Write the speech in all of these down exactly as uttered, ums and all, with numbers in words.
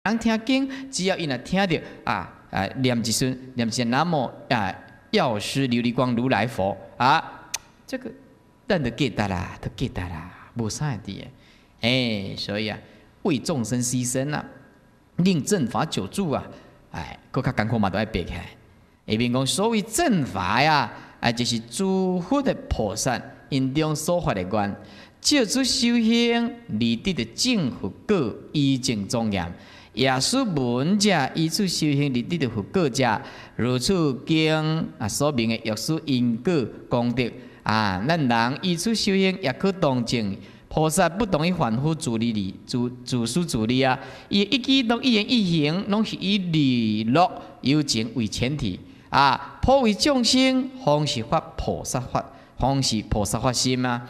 人听经，只要伊若听到啊啊念一声念一声南无啊药师琉璃光如来佛啊，这个咱就记得啦，都记得啦，无啥的诶。哎，所以啊，为众生牺牲啊，令正法久住啊，哎，搁较艰苦嘛都要背起来。下面讲所谓正法呀，啊，就是诸佛的菩萨因中所发的愿，借此修行，离得的正佛果以正庄严。也使闻者依此修行，离得的佛果者，如此经啊所明的药师因果功德啊，咱人依此修行，也可当证。菩萨不同于凡夫自利利、自自私自利啊！伊一举动、一言一行，拢是以利乐有情为前提啊！普为众生，方是发菩萨法，方是菩萨发心啊！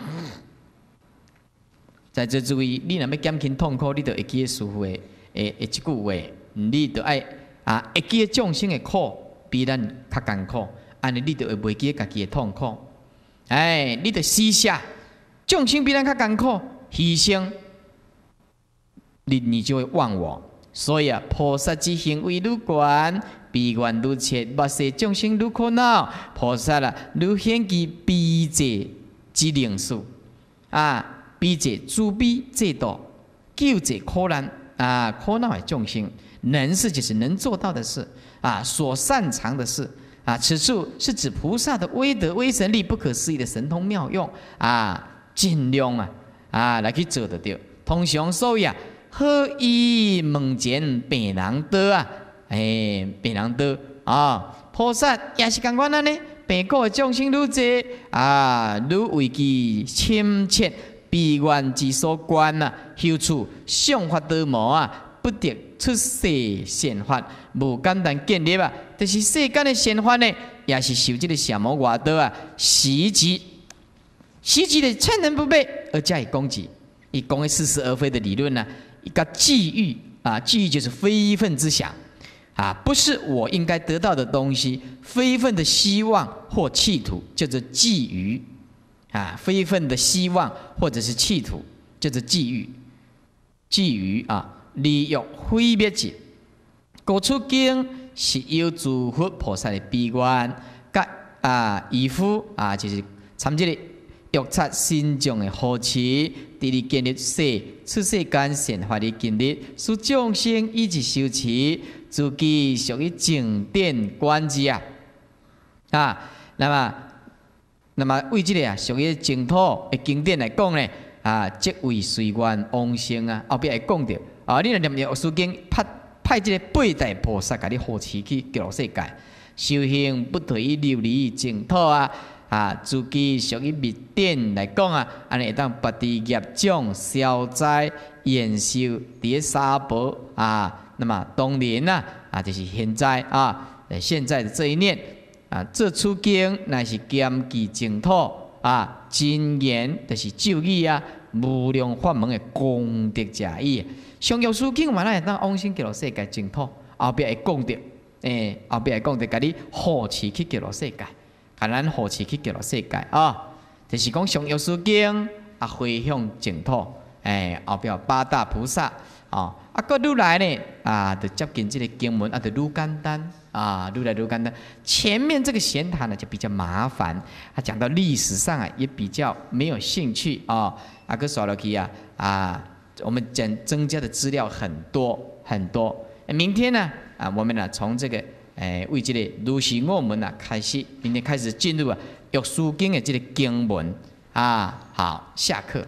在这注意，你若要减轻痛苦，你就会记师父的诶诶一句话，你就爱啊，会记众生的苦比咱较艰苦，安尼你就会袂记家己的痛苦。哎，你得思下。众生比咱较艰苦，牺牲，你你就会忘我。所以啊，菩萨之行为愈悬，悲愿愈切，目视众生愈苦恼。菩萨啊，愈显其悲济之灵数啊，悲济慈悲制度，救济苦难啊，苦恼的众生，能事就是能做到的事啊，所擅长的事啊。此处是指菩萨的威德、威神力、不可思议的神通妙用啊。尽量啊啊来去做得到。通常所以啊，好医门前病人多啊，哎，病人多啊，菩萨也是共款安尼，病苦的众生愈多啊，愈为其深切悲愿之所关啊，修处上法多魔啊，不得出世善法，无简单建立啊，就是世间的善法呢，也是受这个邪魔外道啊袭击。袭击的趁人不备而加以攻击，以攻为似是而非的理论呢、啊？一个觊觎啊，觊觎就是非分之想啊，不是我应该得到的东西，非分的希望或企图，叫做觊觎啊，非分的希望或者是企图，叫做觊觎，觊觎啊，利用毁灭之。古出经是有诸佛菩萨的悲愿，甲啊依夫啊，就是参这个。欲察心中的好奇，第二建立世出世间善法的建立，使众生以及修持，自己属于正典观之啊啊。那么，那么为这个啊属于净土的经典来讲呢啊，即为随愿往生啊，后壁会讲到啊，你若念念《书经》，派派这个八大菩萨，甲你护持去极乐世界修行，不退于琉璃净土啊。啊，自己属于密典来讲啊，安尼会当拔除业障、消灾、延寿、迭三宝啊。那么当年呐啊，就是现在啊，现在的这一念啊，这出经乃是兼具净土啊，真言就是咒语啊，无量法门的功德者意。上药书经嘛，咱会当往生极乐世界净土，后壁会讲到，诶，后壁会讲到，甲你护持去极乐世界。啊，咱护持去极乐世界啊，就是讲上药师经啊，回向净土，哎，后边八大菩萨啊，啊，搁愈来呢啊，就接近这个经文啊，就愈简单啊，愈来愈简单。前面这个闲谈呢就比较麻烦，啊，讲到历史上啊也比较没有兴趣啊，啊，搁刷落去啊啊，我们增增加的资料很多很多。明天呢啊，我们呢从这个。诶，为这个如是我们啊开始，明天开始进入啊《药师经》的这个经文啊。好，下课。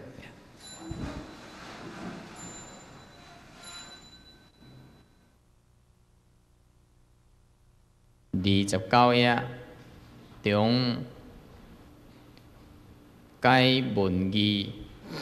二十九页中解文义，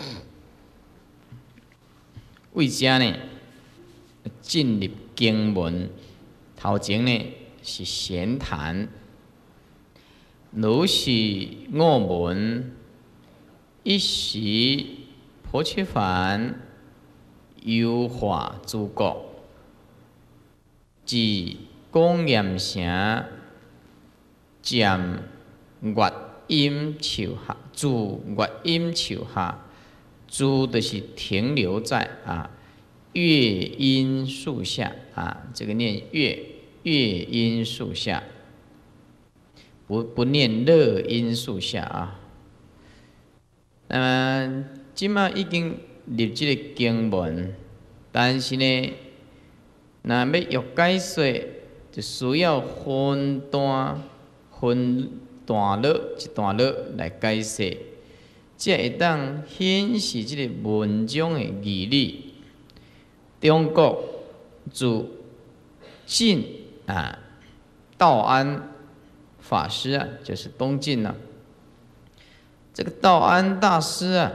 为遮呢进入经文。头前呢是闲谈，如是我闻，一时婆伽梵有化诸国，自公严城渐月阴树下，住月阴树下，住就是停留在啊月阴树下啊，这个念月月阴树下，不不念乐阴树下啊。那么今嘛已经入这个经文，但是呢，那要欲解说，就需要分段分段落一段落来解释，才会当显示这个文章的义理。中国自晋啊，道安法师啊，就是东晋啊。这个道安大师啊，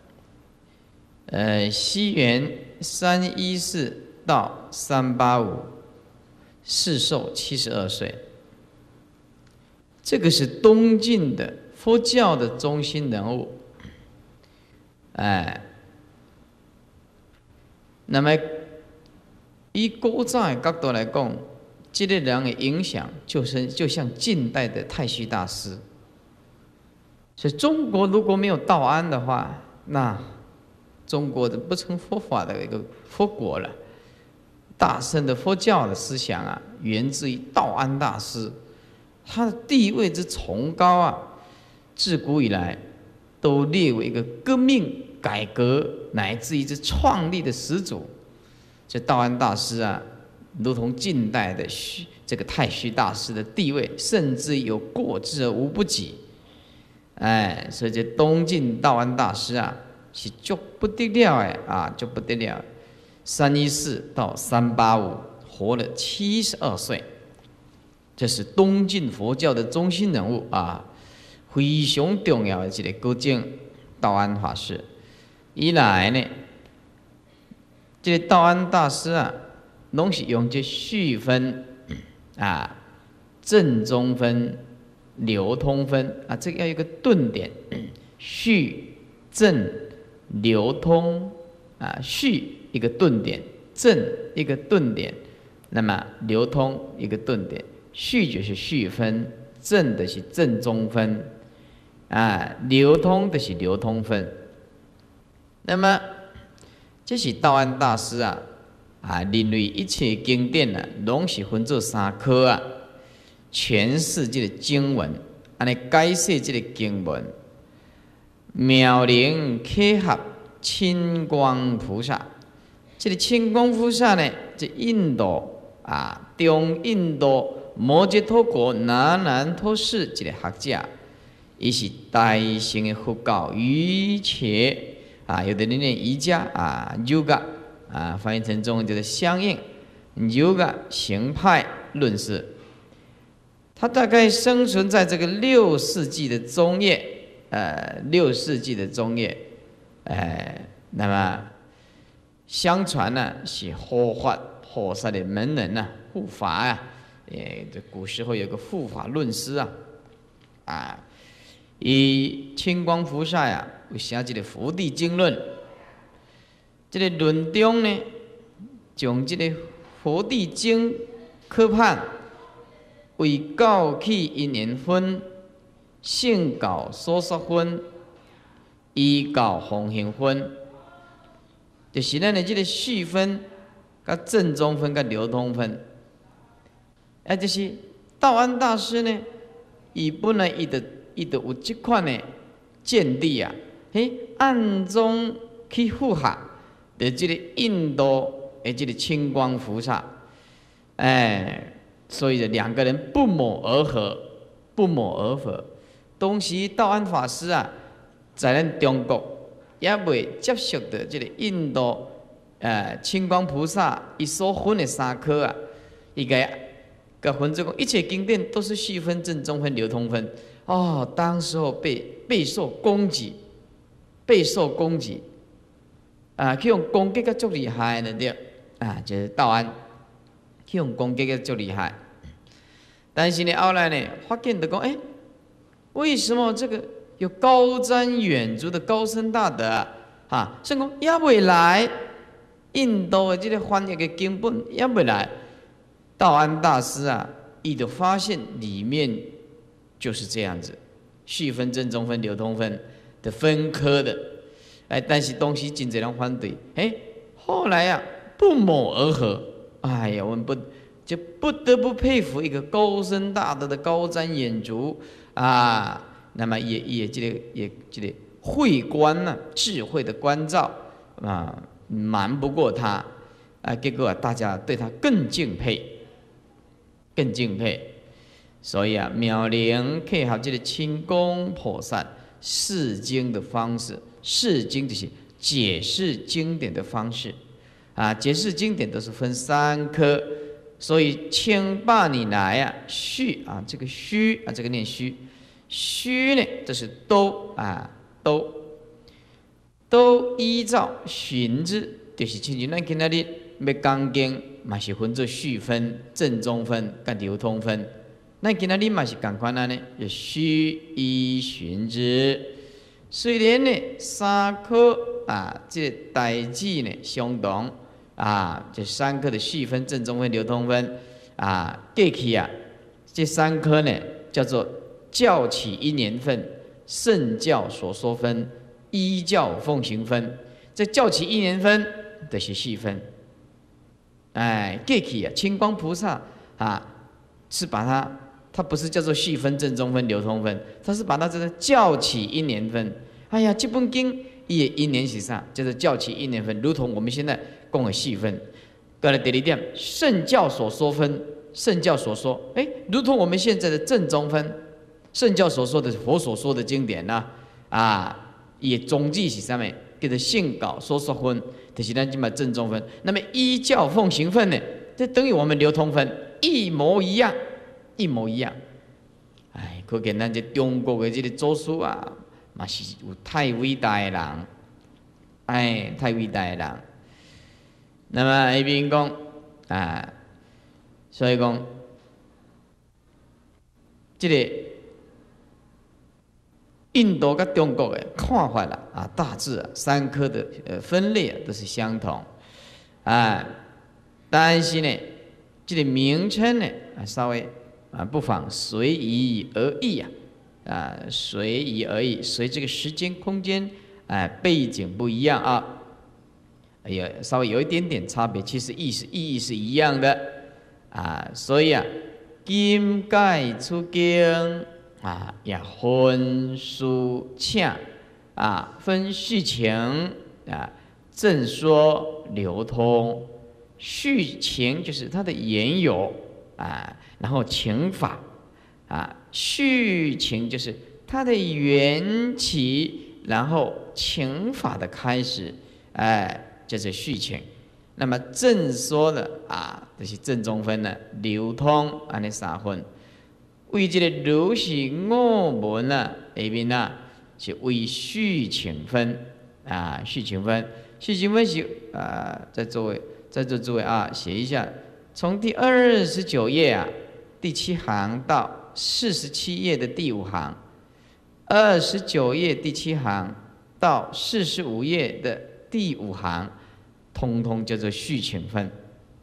呃，西元三一四到三八五，世寿七十二岁。这个是东晋的佛教的中心人物，哎。那么，以古早的角度来讲，这个人的影响就是就像近代的太虚大师。所以，中国如果没有道安的话，那中国的不成佛法的一个佛国了。大乘的佛教的思想啊，源自于道安大师，他的地位之崇高啊，自古以来都列为一个革命改革乃至于这创立的始祖。这道安大师啊，如同近代的虚这个太虚大师的地位，甚至有过之而无不及。哎，所以这东晋道安大师啊，是足不得了哎啊，足不得了。三一四到三八五，活了七十二岁，这是东晋佛教的中心人物啊，非常重要的一个古经道安法师。以来呢，这个道安大师啊，拢是用这序分啊、正中分、流通分啊，这个要有一个顿点，序、正、流通啊，序一个顿点，正一个顿点，那么流通一个顿点，序就是序分，正的是正中分，啊，流通的是流通分。那么这是道安大师啊，啊，认为一切经典啊，拢是分做三科啊，诠释这个经文，安尼解释这个经文，妙灵开合清光菩萨。这个清光菩萨呢，这印度啊，中印度摩羯陀国南南陀市一个学者，伊是大乘的佛教瑜伽啊，有的人念瑜伽啊 ，yoga 啊，翻译成中文就是相应 yoga 行派论释。他大概生存在这个六世纪的中叶，呃，六世纪的中叶，呃，那么。相传呢、啊，是护法菩萨的门人呐、啊，护法啊，诶，这古时候有个护法论师啊，啊，以清光菩萨呀、啊，有写这个《佛地经论》，这个论中呢，将这个《佛地经》科判为教起因缘分、性教所说分、依教方行分。就是咱的这个序分、甲正中分、甲流通分，啊，就是道安大师呢，伊本来伊就伊就有这款的见地啊，嘿，暗中去附合的这个印度的这个清光菩萨，哎，所以两个人不谋而合，不谋而合。当时道安法师啊，在咱中国。也未接受到这个印度呃清光菩萨伊所分的三科啊，伊个个分做讲一切经典都是序分、正中分、流通分。哦，当时候被备受攻击，备受攻击啊，去用攻击个足厉害的对啊，就是道安去用攻击个足厉害。但是呢，后来呢，发现就讲，哎，为什么这个？有高瞻远瞩的高僧大德啊，哈，所以讲也未来印度的这个翻译的经本也未来，道安大师啊，伊就发现里面就是这样子，序分、正中分、流通分的分科的，哎，但是东西真侪人反对，哎，后来啊， 不谋而合。哎呀，我们不就不得不佩服一个高深大德的高瞻远瞩啊！那么也也这个也这个慧观呢、啊，智慧的关照啊，瞒不过他啊。结果啊，大家对他更敬佩，更敬佩。所以啊，妙龄配合这个清宫菩萨释经的方式，释经就是解释经典的方式啊。解释经典都是分三科，所以千百年来啊，虚啊，这个虚啊，这个念虚，虚呢，这是都啊，都都依照循之，就是亲像咱今仔日要讲经，嘛是分做序分、正宗分、跟流通分。咱今仔日嘛是共款安尼，就虚依循之。虽然呢三科啊，这代志呢相同啊，这三科的序分、正宗分、流通分啊，过去啊，这三科呢叫做教起因缘分、圣教所说分、依教奉行分。这教起因缘分就是序分。哎，过去啊，清光菩萨啊，是把它。它不是叫做序分、正宗分、流通分，它是把它叫做教起因缘分。哎呀，这本经伊的因缘是啥？叫做教起因缘分，如同我们现在讲的序分。再来第二点，圣教所说分，圣教所说，哎，如同我们现在的正宗分，圣教所说的佛所说的经典呐，啊，也总计是啥物？叫做信稿说说分，就是咱今嘛正宗分。那么依教奉行分呢，这等于我们流通分，一模一样。一模一样，哎，可见咱这中国的这个祖师啊，嘛是有太伟大的人，哎，太伟大的人。那么那边讲啊，所以讲，这个印度跟中国的看法啦啊，大致啊三科的呃分类啊都是相同，啊，但是呢，这个名称呢啊稍微。啊，不妨随意而异啊，啊，随意而异，随这个时间、空间，哎、啊，背景不一样啊，哎呀，稍微有一点点差别，其实意思意义是一样的啊，所以啊，经解出经啊，也分书洽啊，分序情啊，正说流通，序情就是它的缘由啊。然后情法啊，序情就是它的缘起，然后情法的开始，哎，就是序情。那么正说的啊，就是正宗分呢，流通安尼三分。为这个如是五门啊，下面啊是为序情分啊，序情分，序情分是啊，在座位，在座诸位啊，写一下，从第二十九页啊。第七行到四十七页的第五行，二十九页第七行到四十五页的第五行，通通叫做序情分，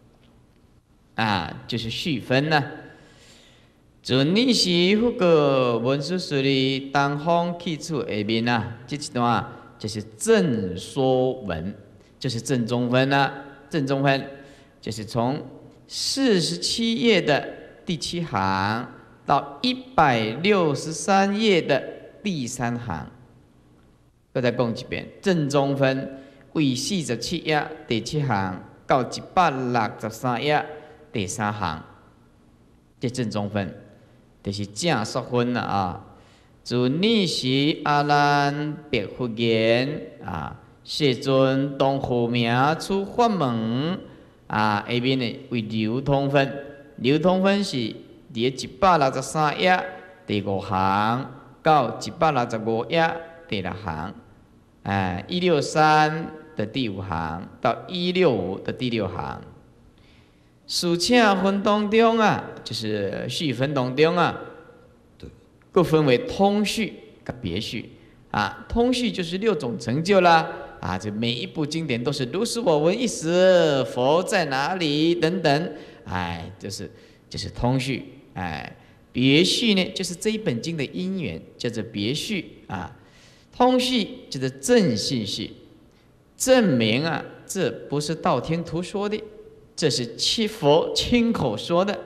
啊，就是序分呢、啊。准你是那个文殊师利当风去处下面啊，这一段啊就是正说文，就是正宗分啊，正宗分就是从四十七页的。第七行到一百六十三页的第三行，我再讲一遍。正宗分为四十七页第七行到一百六十三页第三行，这正宗分就是正说分了啊。自你是阿难别佛言啊，世尊当何名出法门啊？下面呢为流通分。流通分是伫一百六十三页第五行到一百六十五页第六行，哎，一六三的第五行到一六五的第六行。数请分当中啊，就是序分当中啊，各分为通序跟别序啊。通序就是六种成就啦，啊，这每一部经典都是如是我闻一时，佛在哪里等等。哎，就是就是通序，哎，别序呢，就是这一本经的因缘，叫做别序啊。通序就是正信序，证明啊这不是道听途说的，这是七佛亲口说的。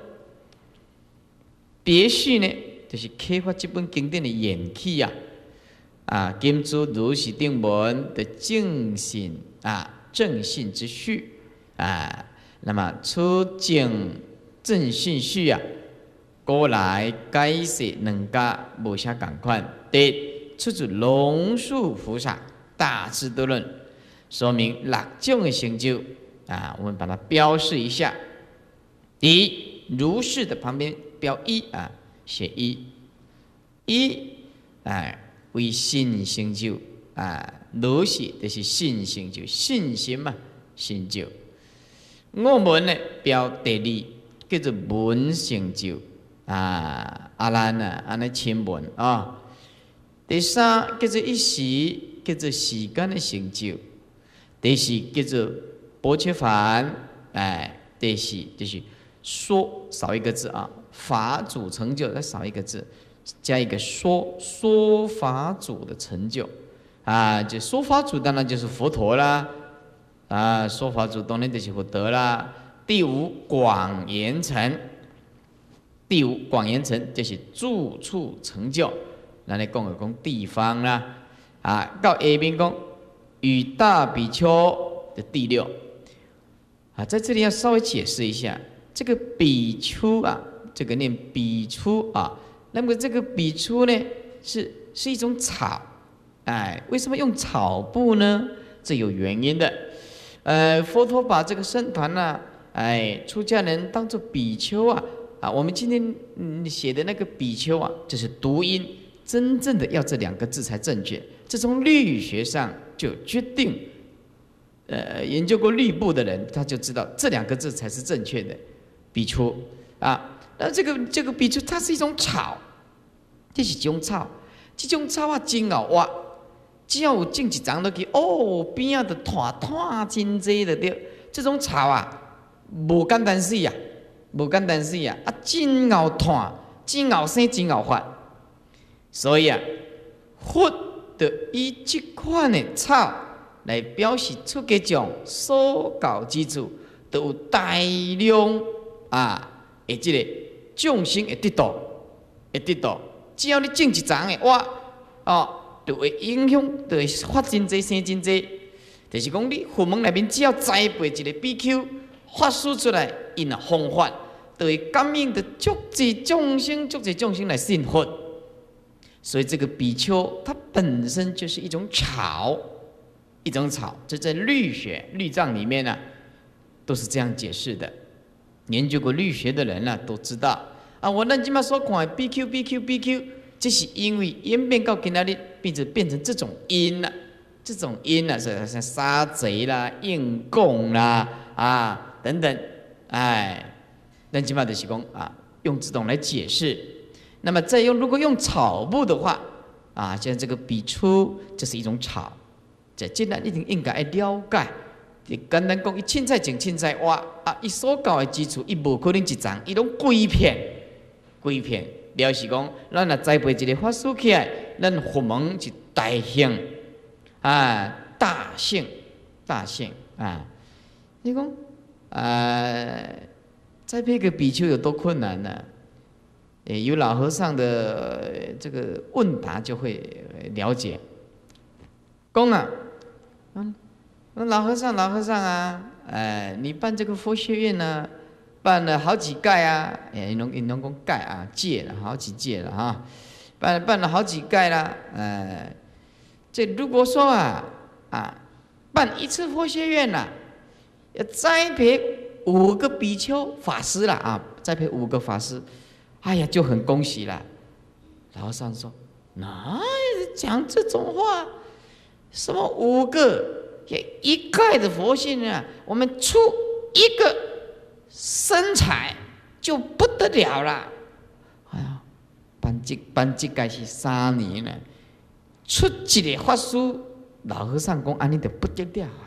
别序呢，就是开发这本经典的缘起呀。啊，金珠如是定文的正信啊，正信之序啊，那么出正正信序啊，过来解释两家无啥共款。第一，出自龙树菩萨大智度论，说明六种的成就啊，我们把它标示一下。第一，如是的旁边标一啊，写一，一哎。为信成就啊，如是就是信成就，信心嘛，成就。我们呢标第二，叫做闻成就啊，阿兰啊，安尼亲闻啊。第三叫做一时，叫做时间的成就。第四叫做薄切梵，哎，第四就是说少一个字啊，法主成就再少一个字。加一个说说法主的成就啊，就说法主当然就是佛陀啦啊，说法主当然就是佛陀啦。第五广严城，第五广严城就是住处成就，咱来讲讲地方啦啊。到下面讲与大比丘的第六啊，在这里要稍微解释一下，这个比丘啊，这个念比丘啊。那么这个比丘呢，是是一种草，哎，为什么用草布呢？这有原因的。呃，佛陀把这个僧团呐、啊，哎，出家人当作比丘啊，啊，我们今天嗯写的那个比丘啊，这是读音，真正的要这两个字才正确。这从律学上就决定，呃，研究过律部的人他就知道这两个字才是正确的，比丘啊。那这个这个比丘，它是一种草，这是一种草，这种草啊真好挖，只要有种一丛落去，哦，边啊就炭炭真济的对。这种草啊，无简单死啊，无简单死啊，啊真好炭，真好生，真好发。所以啊，佛就以这款的草来表示出家众所教之处，都有大量啊，诶，这个。众生会得到，会得到。只要你种一丛的哇，哦，就会影响，就会发真济、生真济。就是讲，你佛门内面只要栽培一个比丘，发施出来，因啊弘法，就会感应着足济众生、足济众生来信佛。所以这个比丘，它本身就是一种草，一种草。这在律学、律藏里面呢、啊，都是这样解释的。研究过律学的人呢、啊，都知道啊。我咱今麦所看的 B Q B Q B Q， 这是因为演变到今仔日，变成变成这种音了、啊，这种音了、啊，是像杀贼啦、硬供啦啊等等，哎，咱今麦就是讲啊，用这种来解释。那么再用，如果用草布的话啊，像这个比丘，这是一种草，这既然一定应该了解。简单讲，伊凊彩种凊彩挖啊！伊所教的基础，伊无可能一丛，伊拢规片规片，表示讲，咱若栽培一个法师起来，咱佛门是大兴啊，大兴大兴啊！你讲啊，栽培一个比丘有多困难呢、啊？诶，有老和尚的这个问答就会了解。讲啊，嗯。那老和尚，老和尚啊，哎，你办这个佛学院呢、啊，办了好几届啊，哎，侬侬讲届啊，届了好几届了哈，办办了好几届啦，哎，这如果说啊啊，办一次佛学院呐、啊，要栽培五个比丘法师了啊，栽培五个法师，哎呀，就很恭喜了。老和尚说，哪讲这种话？什么五个？一概的佛性啊，我们出一个身材就不得了了。哎呀，办这办这个是三年了，出一个法师，老和尚讲安尼就不得了啊！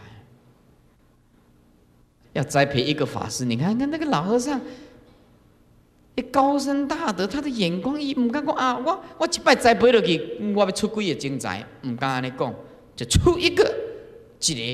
要栽培一个法师，你看看那个老和尚，高深大德，他的眼光伊唔敢讲啊，我我一摆栽培落去，我要出几个精才，唔敢安尼讲，就出一个。一个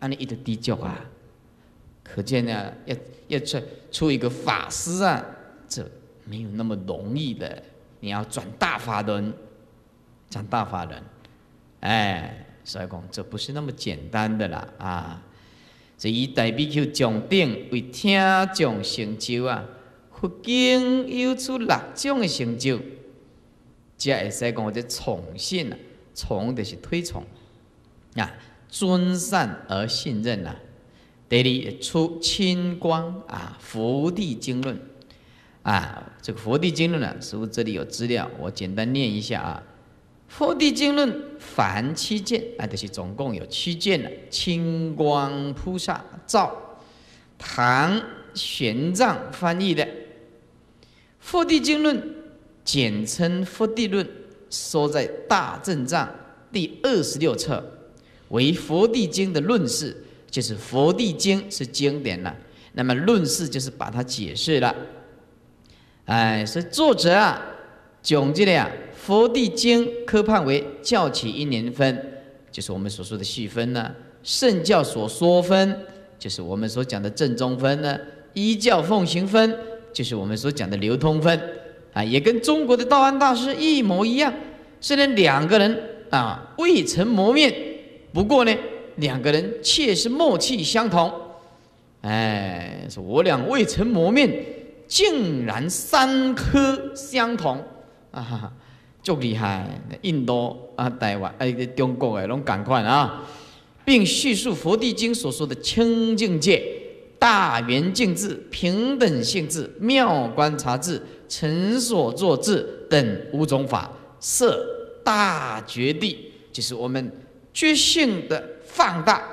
安尼一直低足啊，可见呢，要要出出一个法师啊，这没有那么容易的。你要转大法轮，转大法轮，哎，所以讲这不是那么简单的啦啊！所以大比丘上顶为听众成就啊，佛经有出六种的成就，才会使讲这崇信啊，崇就是推崇啊，尊善而信任啊。第二出清光啊，佛地经论。啊，这个佛地经论呢，师父这里有资料，我简单念一下啊。佛地经论凡七卷啊，就是总共有七卷了。清光菩萨照唐玄奘翻译的佛地经论，简称佛地论，收在大正藏第二十六册，为佛地经的论释，就是佛地经是经典了，那么论释就是把它解释了。哎，所以作者啊，总结了呀，佛地经科判为教起一年分，就是我们所说的细分呢；圣教所说分，就是我们所讲的正宗分呢；依教奉行分，就是我们所讲的流通分。啊，也跟中国的道安大师一模一样。虽然两个人啊未曾谋面，不过呢，两个人确实默契相同。哎，说我俩未曾谋面，竟然三科相同啊，足厉害！印度啊、台湾、哎、中国的拢同款啊，并叙述佛地经所说的清净戒、大圆净智、平等性智、妙观察智、成所作智等五种法，设大觉地，就是我们觉性的放大，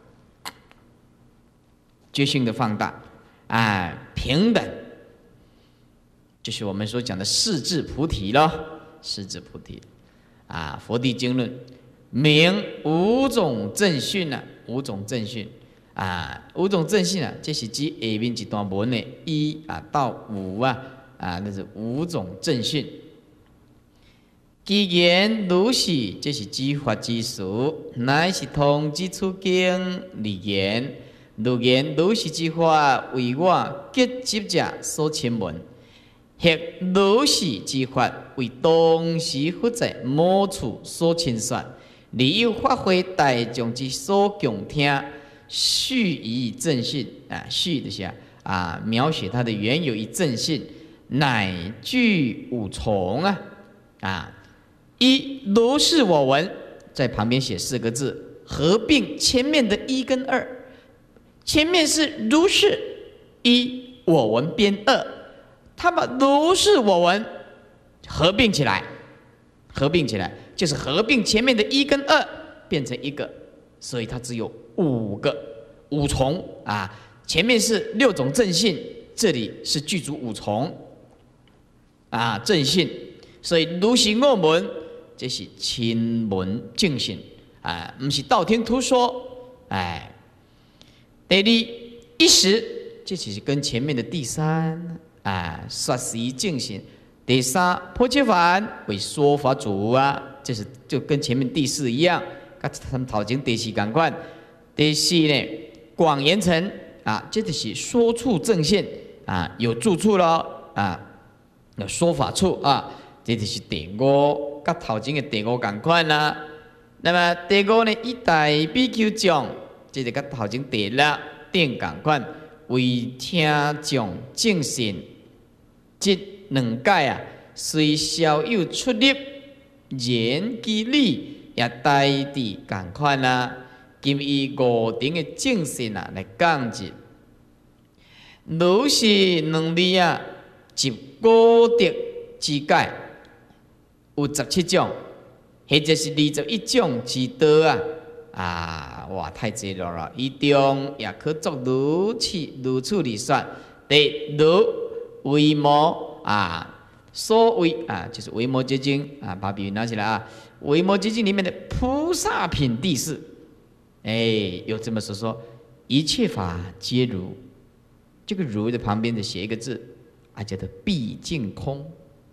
觉性的放大，哎，平等。就是我们所讲的四智菩提咯，四智菩提啊，佛地经论明五种正训啊，五种正训啊，五种正训啊，这是指下面一段文的一啊到五啊啊，那是五种正训。既言如是，这是指法之事，乃是通之出经理言。如言如是之法，为我结集者所亲闻。或如是之法，为当时佛在某处所亲说，理有发挥大众之所共听，叙以正信啊，叙的是啊，描写它的原有与正信，乃具五重啊啊！一如是我闻，在旁边写四个字，合并前面的一跟二，前面是如是一，我闻编二。他把如是我闻合并起来，合并起来就是合并前面的一跟二变成一个，所以它只有五个五重啊。前面是六种正信，这里是具足五重啊正信，所以如是我闻，这是亲闻正信啊，不是道听途说。哎，第二一时，这其实跟前面的第三。啊，说实正信。第三，破切法为说法主啊，这是就跟前面第四一样，跟他们头前第四同款。第四呢，广严成啊，这就是说处正信啊，有住处咯啊，有说法处啊，这就是第五，跟头前的第五同款啦。那么第五呢，以大比丘众，这就跟头前第六定同款。为听众正信，这两解啊，虽稍有出入，言其理也大致同款啦。今以五顶的正信啊来讲解，如是两字啊，集五德之解，有十七种，或者是二十一种之道啊。啊，哇，太济了了！以中也可作如此如此理说。第如维摩啊，所谓啊，就是维摩诘经啊，把比喻拿起来啊。维摩诘经里面的菩萨品第四，哎，有这么说说，一切法皆如。这个如的旁边的写一个字啊，叫做毕竟空。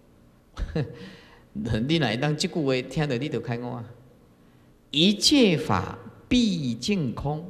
你哪当这句话听到你就开悟啊？一切法毕竟空，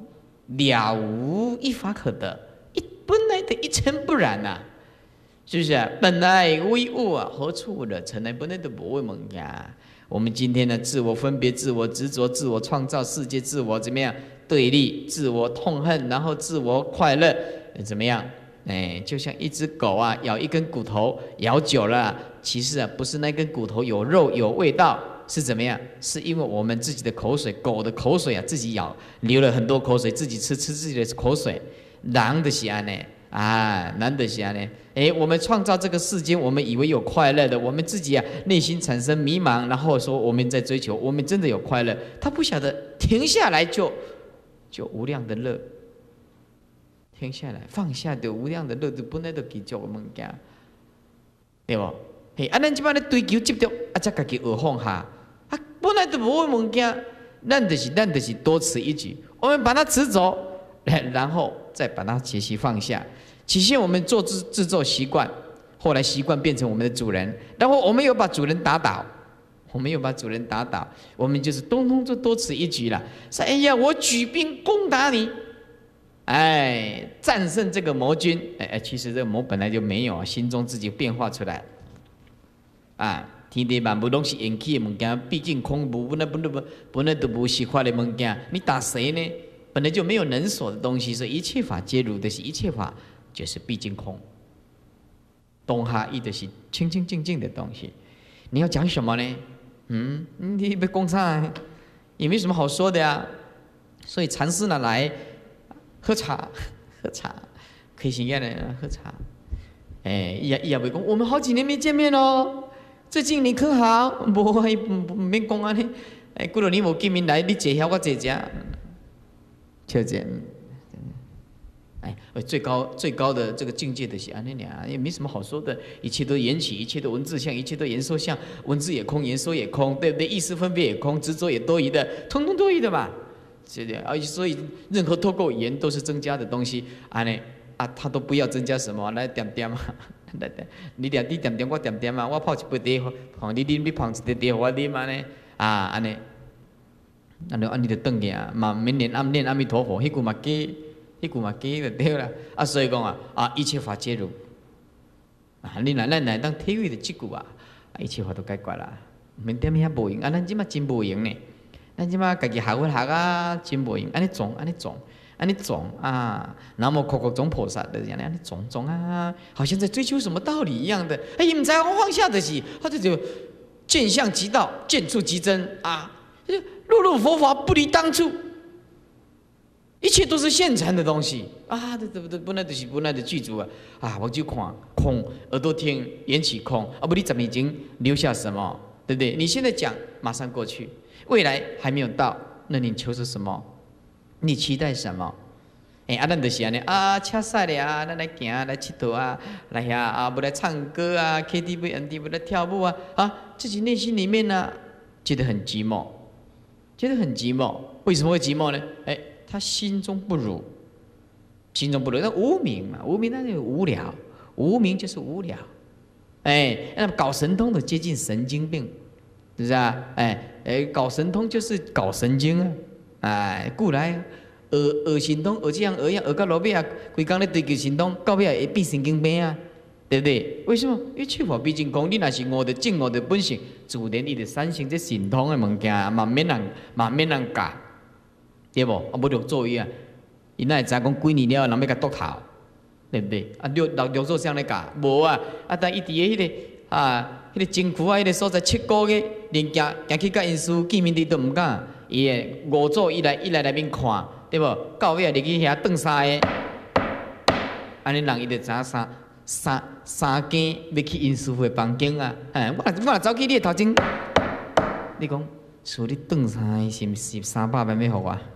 了无一法可得，一本来的一尘不染呐、啊，是不是啊？本来无一物啊，何处惹尘埃？本来都不会萌呀。我们今天的自我分别、自我执着、自我创造世界、自我怎么样对立、自我痛恨，然后自我快乐，怎么样？哎，就像一只狗啊，咬一根骨头，咬久了，其实啊，不是那根骨头有肉有味道，是怎么样？是因为我们自己的口水，狗的口水啊，自己咬流了很多口水，自己吃吃自己的口水，狼的喜安呢？啊，难得喜安呢？哎，我们创造这个世间，我们以为有快乐的，我们自己啊内心产生迷茫，然后说我们在追求，我们真的有快乐，他不晓得停下来就就无量的乐，停下来放下就无量的乐，就本来就记住物件，对不？嘿，啊，咱即摆咧追求执着，啊，才家己学放下，啊，本来就无物件，咱就是咱就是多此一举，我们把它持走，然后再把它学习放下。起先我们做制制作习惯，后来习惯变成我们的主人，然后我们又把主人打倒，我们又把主人打倒，我们就是通通就多此一举了。说哎呀，我举兵攻打你，哎，战胜这个魔君，哎哎，其实这个魔本来就没有，心中自己变化出来。啊，天地万物拢是缘起的物件，毕竟空无本来本来不本来都无实法的物件，你打谁呢？本来就没有能所的东西，所以一切法皆如，就是一切法。就是毕竟空，东哈一的是清清净净的东西。你要讲什么呢？嗯，你被攻上也没什么好说的呀。所以禅师呢来喝茶，喝茶，开心一点喝茶。哎，也也会讲，我们好几年没见面喽。最近你可好？不会，不免讲安尼。哎，过了你无见面来，你坐遐我坐遮，就这样。哎，最高最高的这个境界的是安那俩，也没什么好说的，一切都缘起，一切都文字相，一切都言说相，文字也空，言说也空，对不对？意识分别也空，执着也多余的，通通多余的嘛，是的。而且所以任何透过语言都是增加的东西，安尼啊，他都不要增加什么，来点点嘛，来点，你点你点点，我点点嘛，我泡一杯茶，碰你啉，你碰一杯茶，我啉安尼，啊安尼，安尼安尼就转去啊，嘛免念暗念阿弥陀佛，迄句嘛假。迄句嘛假就对啦，啊，所以讲啊，啊，一切法皆如，啊，你若咱来当体会的即句啊，一切法都解决啦，免踮遐无用，啊，咱即马真无用呢，咱即马家己学佛学啊，真无用，安尼种，安尼种，安尼种啊，南无苦苦种菩萨的样，安尼种种啊，好像在追求什么道理一样的，哎，唔知放下的是，他这就见相即道，见处即真啊，入入佛法不离当初。一切都是现成的东西啊！这这这本来就是本来的具足啊！啊，我就看空，耳朵听，缘起空啊！不，你怎么已经留下什么？对不对？你现在讲，马上过去，未来还没有到，那你求是什么？你期待什么？哎，啊，咱就是安尼啊，车赛的啊，咱来行来佚佗啊，来呀啊，不来唱歌啊 ，K T V、N T V 来跳舞啊啊！自己内心里面呢，觉得很寂寞，觉得很寂寞。为什么会寂寞呢？哎。他心中不如，心中不如，那无明嘛，无明那就无聊，无明就是无聊，哎，那搞神通的接近神经病，是不是啊？哎哎，搞神通就是搞神经啊，哎，故来学学神通，学这样学样，学到落尾啊，规工咧追求神通，到尾会变神经病啊，对不对？为什么？因为切法毕竟讲，你若是我的正我的本性，自然你的产生这神通的物件，嘛免人，嘛免人教。对不？啊，无着做伊啊，伊哪会知讲几年了，人要甲剁头，对不对？啊，六六六做啥咧教？无啊，啊，但伊伫个迄个啊，迄个政府啊，迄个所在七个月，连行行去甲因师见面，伫都毋敢。伊个五组伊来伊来内面看，对无？到尾啊，入去遐顿三个，安尼人伊就知影三三三更要去因师傅的房间啊。哎，我我若走去你头前，你讲，说你顿三个是毋是三百万要互我？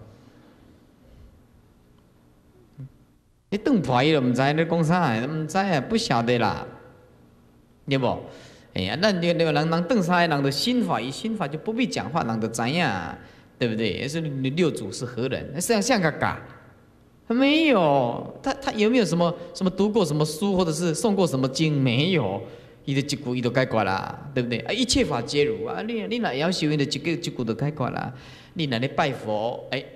你顿破伊都唔知你讲啥，唔知啊，不晓得啦，对不？哎呀，那那个人人顿啥，人的心法，以心法就不必讲话，人都知呀，对不对？也是六祖是何人？像像个嘎，没有，他他有没有什么什么读过什么书，或者是诵过什么经？没有，伊的一句伊就解决啦，对不对？啊，一切法皆如啊，你你若要修，你的一句一句就解决啦。你若咧拜佛，哎。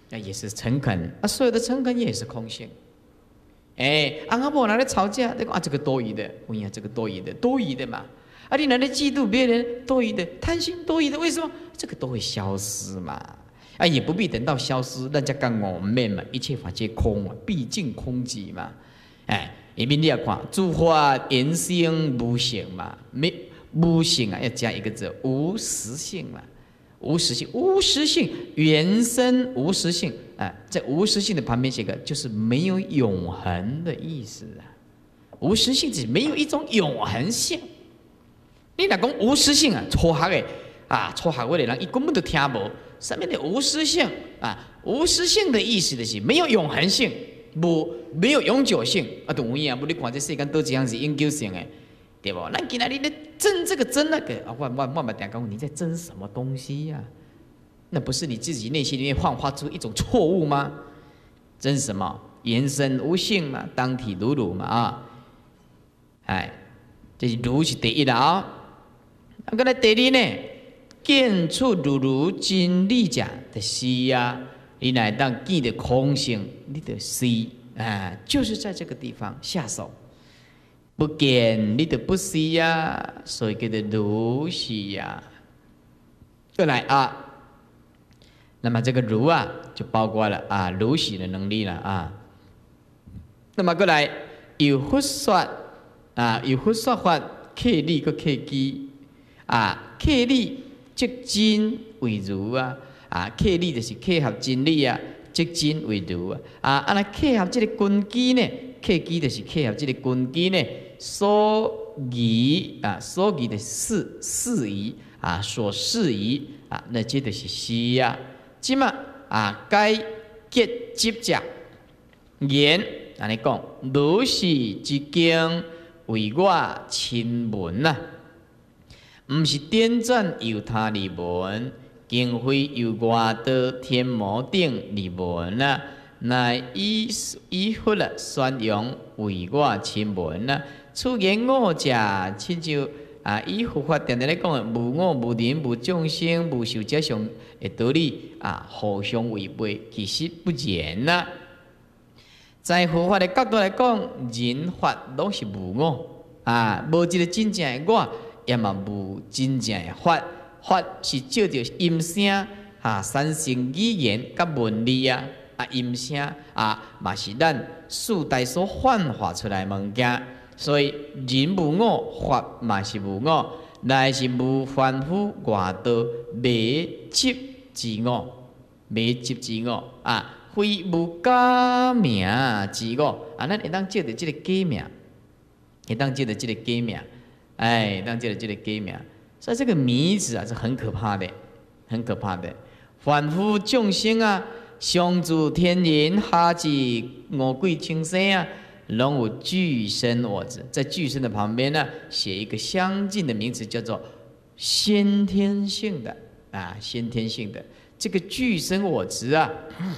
那也是诚恳啊，所有的诚恳也是空性。哎，阿阿婆拿来吵架，那个啊，这个多余的，我跟你讲，这个多余的，多余的嘛。啊，你拿来嫉妒别人，多余的，贪心多余的，为什么？这个都会消失嘛。啊，也不必等到消失，人家讲我们嘛，一切法皆空嘛，毕竟空寂嘛。哎，因为你要看诸法原性无性嘛，没无性啊，要加一个字，无实性嘛。无实性，无实性，原生无实性啊，在无实性的旁边写个，就是没有永恒的意思啊。无实性只没有一种永恒性。你若讲无实性啊，初学的啊，初学的人，伊根本都听无。什么叫无实性啊？无实性的意思就是没有永恒性，无没有永久性啊。同样啊，不你看这世间都这样是永久性的。对不？那今天你在争这个争那个啊，万万万万点讲，你在争什么东西呀、啊？那不是你自己内心里面幻化出一种错误吗？争什么？言身无性嘛，当体如如嘛啊！哎，这是如是第一啦啊。啊，过来第二呢，见出如如真理者的是呀，你乃当见的空性，你的是啊，就是在这个地方下手。不见你的不是呀，所以叫做如是呀。再来啊，那么这个如啊，就包括了啊如是的能力了啊。那么过来有佛说啊，有佛说法客理个客机啊，客理即真为如啊，啊客理就是契合真理啊，即真为如啊，啊啊那契合这个根基呢？客机就是契合这个根基呢，所宜啊，所宜的事事宜啊，所事宜啊，那这就是是啊。即嘛啊，该结接者言，安尼讲，如是之经为我亲闻呐，毋是点赞由他立文，经非由我的天魔定立文呐。乃以以佛了宣扬为我亲闻呐，此言我者亲像啊，以佛法定定咧讲的，无我、无人、无众生、无受者上的道理啊，互相违背，其实不然呐。在佛法的角度来讲，人法拢是无我啊，无一个真正的我，也嘛无真正的法。法是照着音声啊，产生语言甲文理啊。啊，音声啊，嘛是咱世代所幻化出来物件，所以人无我，法嘛是无我，乃是无凡夫外道迷执之我，迷执之我啊，非无假名之我啊，咱会当借着这个假名，会当借着这个假名，哎，当借着这个假名，所以这个迷字啊是很可怕的，很可怕的，凡夫众生啊。上至天人，下至五鬼青生啊，拢有具身我执。在具身的旁边呢，写一个相近的名词，叫做先天性的啊，先天性的这个具身我执啊，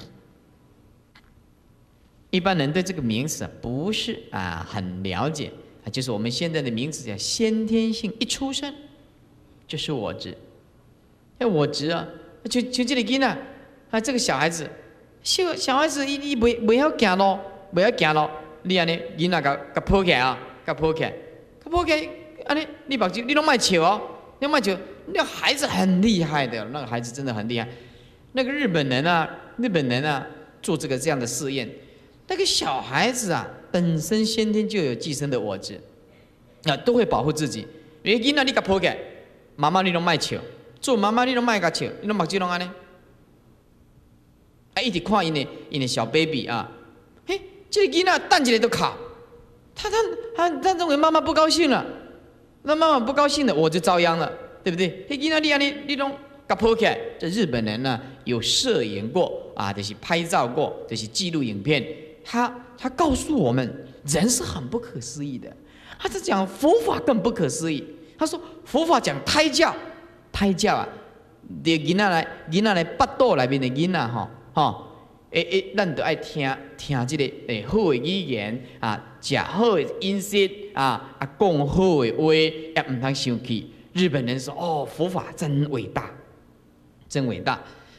一般人对这个名词啊不是啊很了解啊，就是我们现在的名词叫先天性，一出生就是我执。那我执啊，就就这里囡仔。啊，这个小孩子，小小孩子，伊伊袂袂晓行路，袂晓行路，你安尼囡仔甲甲抱起来啊，甲抱起来，甲抱起来，安尼你目睭你拢莫笑哦，你莫笑，那个孩子很厉害的，那个孩子真的很厉害。那个日本人啊，日本人啊，做这个这样的试验，那个小孩子啊，本身先天就有寄生的我执，啊，都会保护自己。你囡仔你甲抱起来，妈妈你拢莫笑，做妈妈你拢莫甲笑，你拢目睭拢安尼。啊，一直看因的因的小 baby 啊，嘿，这个囡仔蛋起来都卡，他他他他认为妈妈不高兴了，那妈妈不高兴了，我就遭殃了，对不对？嘿，囡仔你安尼你拢甲抱起来，这日本人呢有摄影过啊，就是拍照过，就是记录影片，他他告诉我们，人是很不可思议的，他是讲佛法更不可思议，他说佛法讲胎教，胎教啊，对囡仔来囡仔来腹肚内面的囡仔吼。吼，诶诶，咱都爱听听这个诶好的语言啊，食好的饮食啊，啊讲好的话，也唔通生气。日本人说哦，佛法真伟大，真伟大。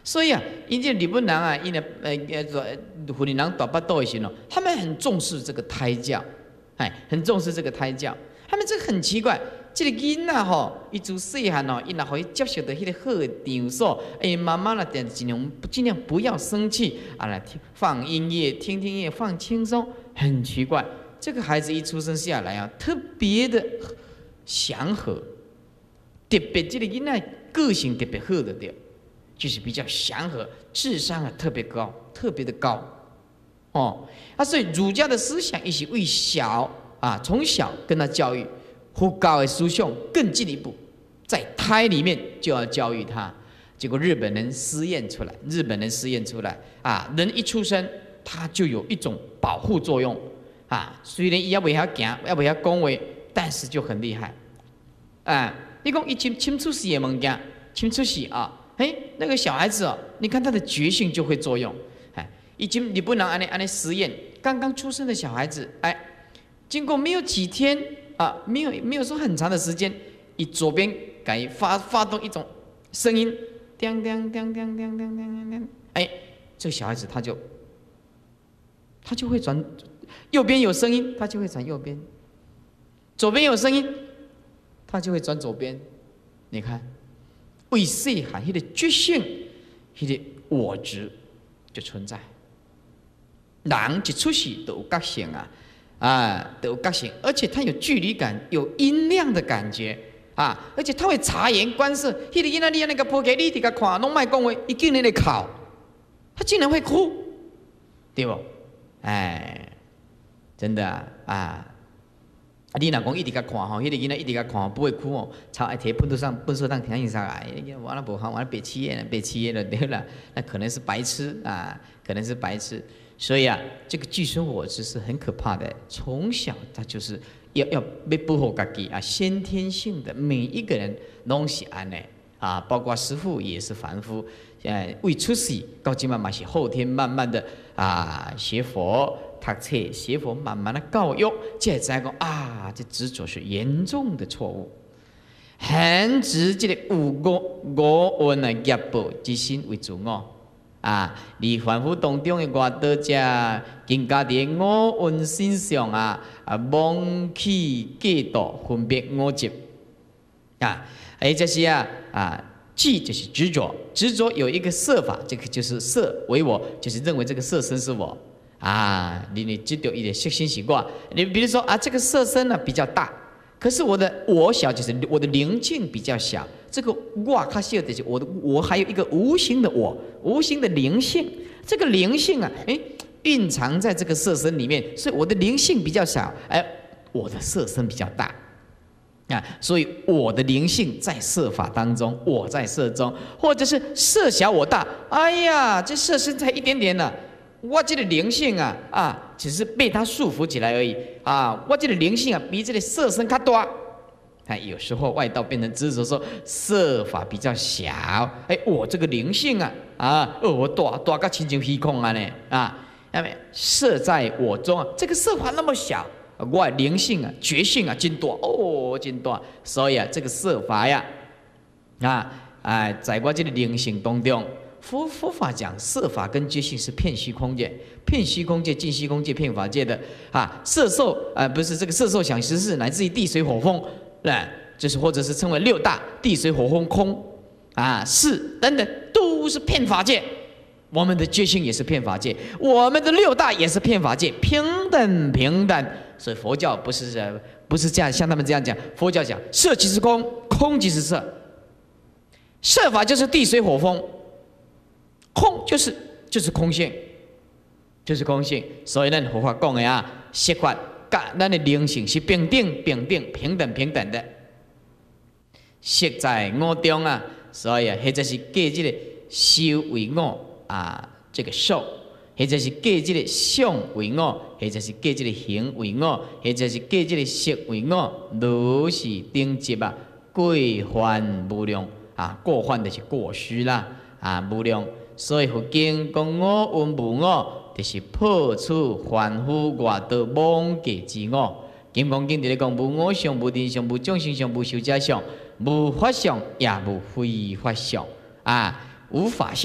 所以啊，因这日本人啊，因的呃呃，湖南人大巴肚的时候，他们很重视这个胎教，哎，很重视这个胎教。他们这个很奇怪，这个囡仔吼，伊自细汉哦，伊若可以接受到迄个好的场所，哎，妈妈呢，尽量尽量不要生气啊，来听放音乐，听听音乐，放轻松。很奇怪，这个孩子一出生下来啊，特别的祥和，特别这个囡仔个性特别好的对。就是比较祥和，智商啊特别高，特别的高，哦，啊，所以儒家的思想也是为小啊，从小跟他教育，佛教的思想更进一步，在胎里面就要教育他。结果日本人实验出来，日本人实验出来啊，人一出生他就有一种保护作用啊，虽然也未晓行，也未晓讲话，但是就很厉害啊。你讲一亲亲出世的物件，亲出世啊。哎，那个小孩子哦，你看他的觉性就会作用。哎，已经你不能按那按那实验，刚刚出生的小孩子，哎，经过没有几天啊，没有没有说很长的时间，以左边改发发动一种声音，叮叮叮叮叮叮叮叮，哎，这个小孩子他就他就会转，右边有声音，他就会转右边；左边有声音，他就会转左边。你看。为细汉，迄个觉性，迄个我执就存在。人一出世都有觉性啊，啊，都有觉性，而且他有距离感，有音量的感觉啊，而且他会察言观色。迄个囡仔你那个抱起你伫甲看，拢莫讲话，伊竟然在哭，他竟然会哭，对不？哎，真的啊。啊啊！你若讲一直甲看吼，迄个囡仔一直甲看，不会哭哦。朝爱摕粪土上粪扫当听伊啥来？完了不好，完了别气耶，别气耶了，对了，那可能是白痴啊，可能是白痴。所以啊，这个具生我执是很可怕的。从小他就是要要要保护自己啊，先天性的，每一个人拢是安尼啊，包括师父也是凡夫，呃，未出世到今嘛嘛是后天慢慢的啊学佛。读册学佛，慢慢的教育，才知讲啊，这执着是严重的错误。很指这个有五五蕴的业报之心为自我啊，而凡夫当中的外道者，更加伫五蕴身上啊啊妄起嫉妒分别我执啊，哎，这是啊啊。记就是执着，执着有一个色法，这个就是色为我，就是认为这个色身是我。啊，你你记得一点色心习惯。你比如说啊，这个色身呢比较大，可是我的我小，就是我的灵境比较小。这个我卡西尔的，我的我还有一个无形的我，无形的灵性。这个灵性啊，哎，蕴藏在这个色身里面，所以我的灵性比较小，哎，我的色身比较大。啊，所以我的灵性在色法当中，我在色中，或者是色小我大。哎呀，这色身才一点点呢。我这个灵性啊啊，只是被它束缚起来而已啊！我这个灵性啊，比这个色身较大。哎，有时候外道变成执着说色法比较小，哎，我这个灵性啊啊，哦，我大大个亲像虚空啊呢啊，那么色在我中啊，这个色法那么小，我灵性啊、觉性啊真大哦，真大，所以啊，这个色法呀啊，哎，在我这个灵性当中。佛佛法讲色法跟觉性是骗虚空界，骗虚空界、尽虚空界、骗法界的啊，色受啊、呃、不是这个色受想行识，乃至于地水火风，那就是或者是称为六大地水火风空啊识等等，都是骗法界。我们的觉性也是骗法界，我们的六大也是骗法界，平等平等。所以佛教不是呃不是这样像他们这样讲，佛教讲色即是空，空即是色，色法就是地水火风。空就是就是空性，就是空性。所以咱佛法讲的啊，色法甲咱的灵性是平等、平等、平等、平等的。色在我中啊，所以啊，或者是计这个修为我啊，这个受；或者是计这个相为我；或者是计这个行为我；或者是计这个色为我，都是等级啊，过患无量啊，过患就是过失啦啊，无量。所以佛经讲我闻无我，就是破除凡夫外道妄计之我。金刚经伫咧讲无我相、无人相、无众生相、无寿者相、无法相，也无非法相啊，无法相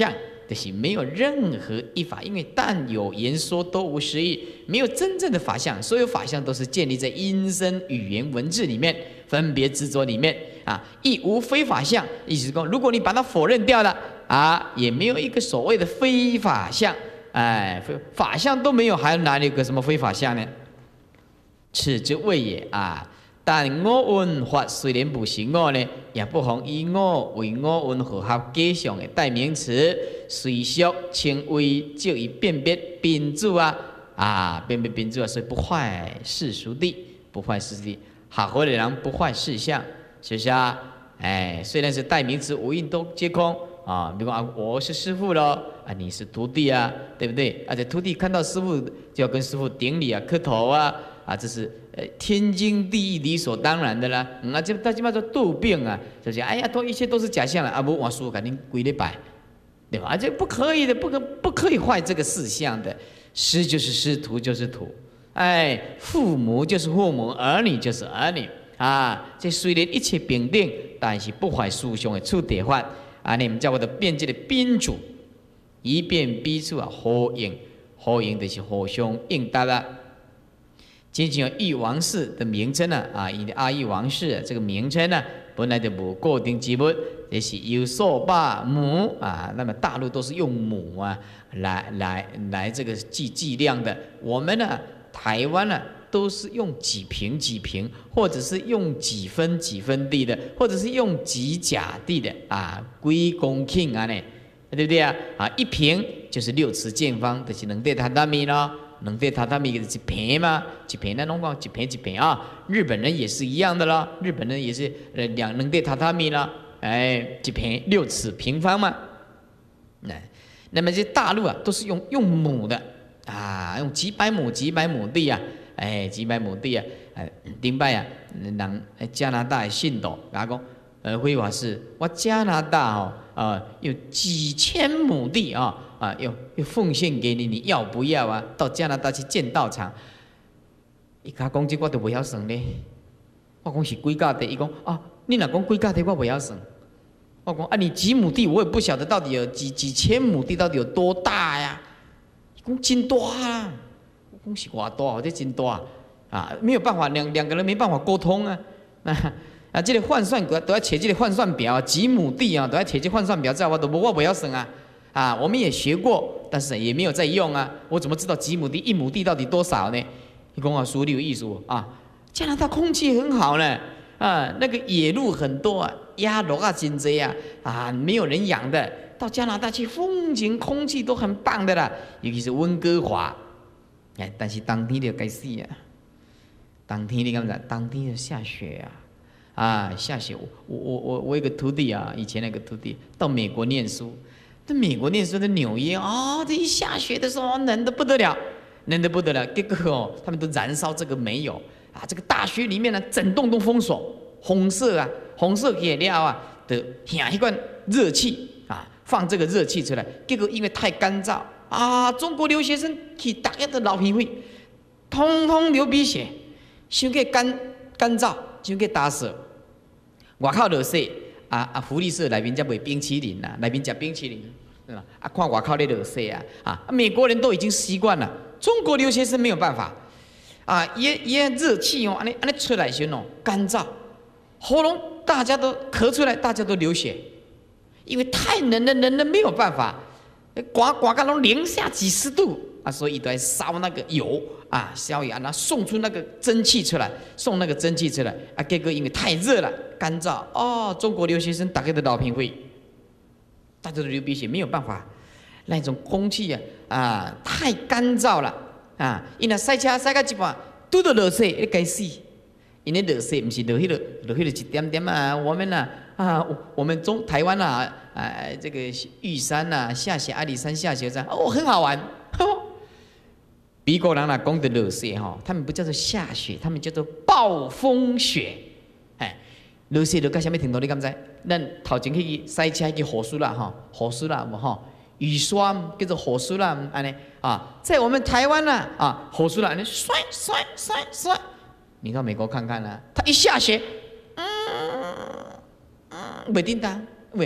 就是没有任何一法，因为但有言说都无实义，没有真正的法相，所有法相都是建立在音声语言文字里面，分别执着里面啊，亦无非法相。意思是说，如果你把它否认掉了啊，也没有一个所谓的非法相，哎，法相都没有，还哪里有个什么非法相呢？此之谓也啊。但我运法虽然不是我呢，也不妨以我为我运合合假象的代名词，随俗称谓，就以辨别宾主啊啊，辨别宾主啊，所以不坏世俗谛，不坏世俗谛，合合的人不坏事相，是不是啊？哎，虽然是代名词，五蕴都皆空啊。比如说啊，我是师父咯，啊，你是徒弟啊，对不对？而且徒弟看到师父就要跟师父顶礼啊、磕头啊。啊，这是呃天经地义、理所当然的啦。嗯啊，这他起码说杜病啊，就是哎呀，都一切都是假象了啊！不，我师肯定跪礼拜，对吧？啊，这不可以的，不可不可以坏这个事相的。师就是师，徒就是徒，哎，父母就是父母，儿女就是儿女啊。这虽然一切平等，但是不坏思想的处地法啊。你们叫我的辩这个宾主，以便彼此啊呼应，呼应就是互相应答啦。仅仅有玉王氏的名称呢啊，以阿育王氏这个名称呢，本来就无固定之物，也是有数百亩啊。那么大陆都是用亩啊来来来这个计计量的，我们呢台湾呢都是用几坪几坪，或者是用几分几分地的，或者是用几甲地的啊，几公顷啊呢，对不对啊？啊，一坪就是六尺见方，就是两块榻榻米咯。两块榻榻米一平嘛，一平那弄讲一平一平啊。日本人也是一样的啦，日本人也是呃两两块榻榻米啦，哎，一平六尺平方嘛。那那么这大陆啊，都是用用亩的啊，用几百亩几百亩地啊，哎，几百亩地啊，哎，顶摆啊，人加拿大的信徒甲讲，呃，辉法师，我加拿大哦，啊，有几千亩地啊。啊，要要奉献给你，你要不要啊？到加拿大去建道场，伊甲讲这我都不晓算咧。我讲是几甲地，伊讲啊，你若讲几甲地，我不晓算。我讲啊，你几亩地，我也不晓得到底有几几千亩地，到底有多大呀？伊讲真大啊！我讲是偌大，这真大啊！没有办法，两两个人没办法沟通啊。啊啊，这个换算都要摕这个换算表，几亩地啊，都要摕这换算表，在我都我不晓算啊。啊，我们也学过，但是也没有在用啊。我怎么知道几亩地、一亩地到底多少呢？你跟我说你有艺术啊！加拿大空气很好呢，啊，那个野鹿很多啊，鸭肉啊真多啊，啊，没有人养的。到加拿大去，风景、空气都很棒的啦，尤其是温哥华。哎，但是当天就该死啊！当天你敢讲？当天就下雪啊！啊，下雪！我我我我有个徒弟啊，以前那个徒弟到美国念书。在美国念书的纽约啊、哦，这一下雪的时候冷得不得了，冷得不得了。结果哦，他们都燃烧这个煤油啊，这个大学里面呢，整栋都封锁，红色啊，红色给料啊的下一罐热气啊，放这个热气出来。结果因为太干燥啊，中国留学生去大家的老皮会，通通流鼻血，伤个干干燥，伤个打死，外口热死。啊啊！福利社内面才卖冰淇淋呐、啊，内面食冰淇淋，啊！看外口咧热死啊！啊，美国人都已经习惯了，中国留学生没有办法啊！也也热气哦，安尼安尼出来时哦，干燥，喉咙大家都咳出来，大家都流血，因为太冷了，冷了没有办法，刮刮到拢零下几十度啊，所以都要烧那个油啊，烧油，然后送出那个蒸汽出来，送那个蒸汽出来啊，结果因为太热了。干燥哦，中国留学生大概的老平会，大家都流鼻血，没有办法，那种空气啊啊太干燥了啊，因为塞车塞到一半，拄到热水，你该死，因为热水不是热迄个热迄个一点点啊，我们呐 啊, 啊，我们中台湾啊啊这个玉山呐、啊、下雪阿里山下雪山哦很好玩，美国人呐讲的热水哈，他们不叫做下雪，他们叫做暴风雪，哎。热水就到什么程度？你敢知？咱头前去赛车去火苏啦，哈，火苏啦，无哈，雨刷叫做火苏啦，安尼啊，在我们台湾呢啊，火苏啦，安尼甩甩甩甩，你到美国看看啦、啊，它一下雪，嗯嗯，袂叮当，喂，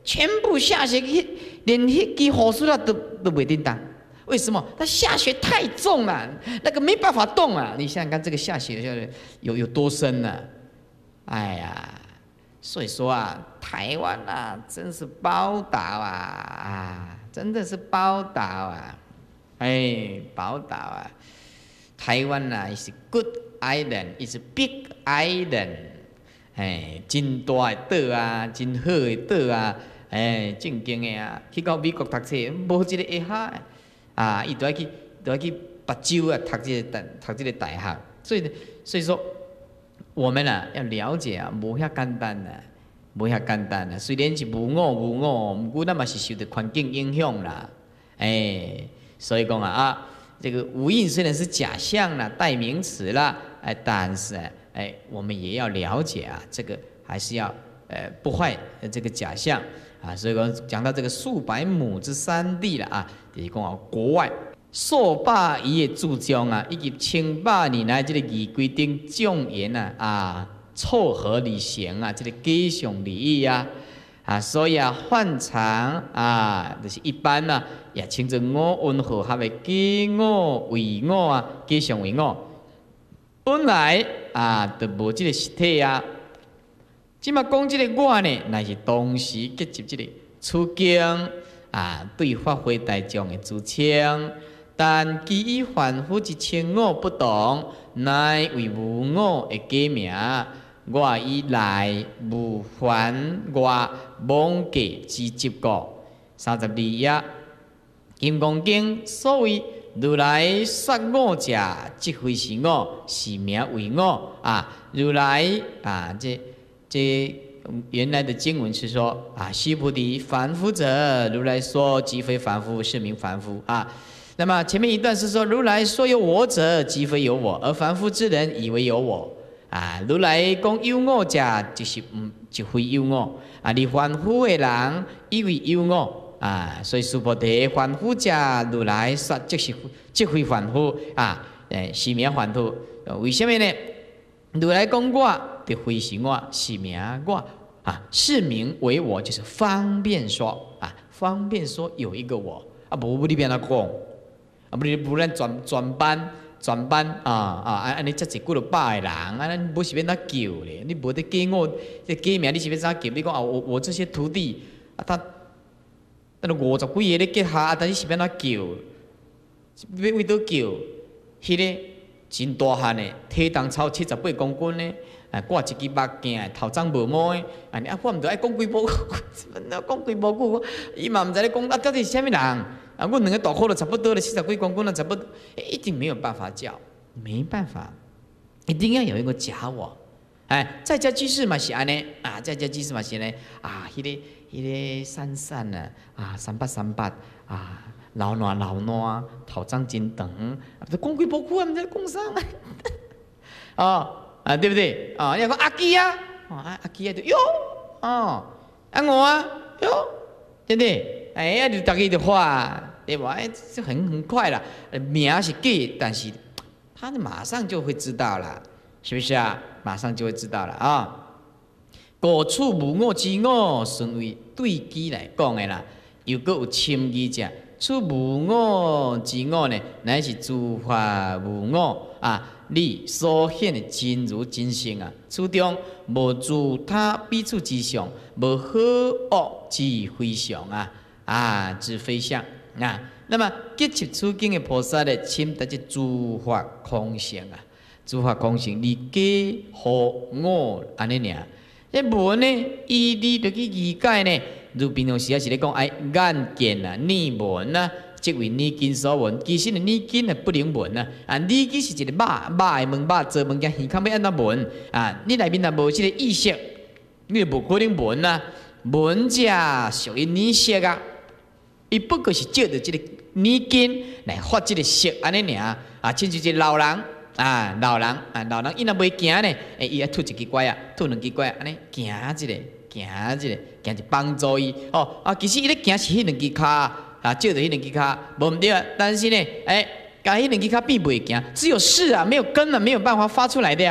全部下雪，连迄支雨伞都都袂叮当。为什么？它下雪太重了，那个没办法动啊！你想想看，这个下雪有有多深呢、啊？哎呀，所以说啊，台湾啊，真是宝岛啊啊，真的是宝岛啊！哎，宝岛啊，台湾啊是 good island， is big island， 哎，真大的岛啊，真好的岛啊，哎，正经的啊，去到美国读册，无一个会晓。啊，伊都要去，都要去北州啊，读这个大，读这个大学。所以，所以说，我们啊要了解啊，无遐简单呐、啊，无遐简单呐、啊。虽然是无我无我，不过咱嘛是受到环境影响啦。哎，所以讲啊啊，这个无印虽然是假象啦、代名词啦，哎，但是哎，我们也要了解啊，这个还是要呃不坏这个假象。啊，所以讲讲到这个数百亩之山地了啊，就是讲啊，国外数百亿的主张啊，以及千百年来这个议规定状元啊啊凑合履行啊，这个吉祥礼义啊啊，所以啊，换常啊，就是一般啊，也称作五运和合的吉五为五啊，吉祥为五，本来啊，就无这个实体啊。即马讲即个我呢，乃是当时结集即个处境啊，对发挥大众的自称，但基于凡夫之称我不同，乃为无我的假名。我以来无还我妄计之结果。三十二页，金刚经所谓如来杀我者，即非是我，是名为我啊。如来啊，这。这原来的经文是说啊，须菩提，凡夫者，如来说即非凡夫，是名凡夫啊。那么前面一段是说，如来说有我者，即非有我，而凡夫之人以为有我啊。如来讲有我者，就是唔就非有我啊。你凡夫的人以为有我啊，所以须菩提，凡夫者，如来说即是即非凡夫啊，诶，是名凡夫。为什么呢？如来讲我，就非是我，是名我啊，是名为我，就是方便说啊，方便说有一个我啊，无不你变哪讲啊，不你不然全全班全班啊啊，安尼才一几落百个人，啊，咱不是变哪叫咧？你无得给我这给名，你是变啥叫？你讲啊，我我这些徒弟啊，他但五十几个咧结下，但是是变哪叫？要为倒叫？迄个。真大汉的，体重超七十八公斤的，啊，挂一支目镜，头长无毛的，啊，啊，我毋着爱讲几步，讲几步句，伊嘛毋知咧讲啊，到底是虾米人？啊，阮两个大块都差不多了，七十几公斤了，差不多，一定没有办法叫，没办法，一定要有一个假我。哎，在家居士嘛是安尼，啊，在家居士嘛是安尼，啊，迄、那个、迄个散散啊，啊，三八三八，啊。老暖老暖，头长真长，这讲几步句啊？唔知讲啥哦啊，对不对？啊，要讲阿基啊，啊阿基啊，就哟哦，啊我啊哟，对不对？哎呀，就大家的话，对吧？哎，就很很快了，名是假，但是他马上就会知道了，是不是啊？马上就会知道了啊。各处无我之我，顺为对机来讲的啦，又搁有深义者。处无我之我呢，乃是诸法无我啊！你所显的真如真性啊，此中无自他彼处之相，无好恶之非相啊啊之非相啊。那么结集此经的菩萨呢，深得这诸法空性啊，诸法空性，你假好我安尼尔。这文呢，依你就去理解呢。如平常时也是咧讲，哎，眼见啊，逆闻啊，即为逆经所闻。其实呢，逆经啊不能闻啊，啊，逆经是一个肉肉的门肉做物件，耳孔要安怎闻啊？你内面若无即个意识，你就无可能闻啊。闻者属于逆色啊，伊不过是借着即个逆经来发即个色安尼尔啊，亲像一个老人。啊，老人啊，老人伊若袂行呢，诶，伊爱吐一支拐啊，吐两支拐安尼行一个，行一个，行就帮助伊哦。啊，其实伊咧行是迄两支骹啊，照着迄两支骹无毋对啊。但是呢，诶，甲迄两支骹并袂行，只有势啊，没有根啊，没有办法发出来的呀。